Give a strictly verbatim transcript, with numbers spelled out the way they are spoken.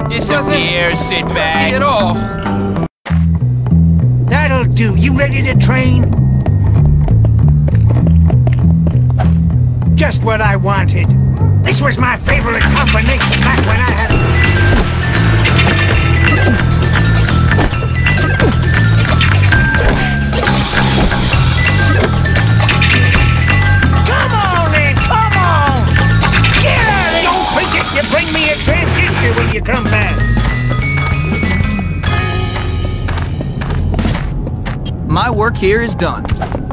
Disappear, sit back. At all. That'll do. You ready to train? Just what I wanted. This was my favorite combination back when I had... Come on then, come on! Get out of here! Don't forget to bring me a transistor when you come back. My work here is done.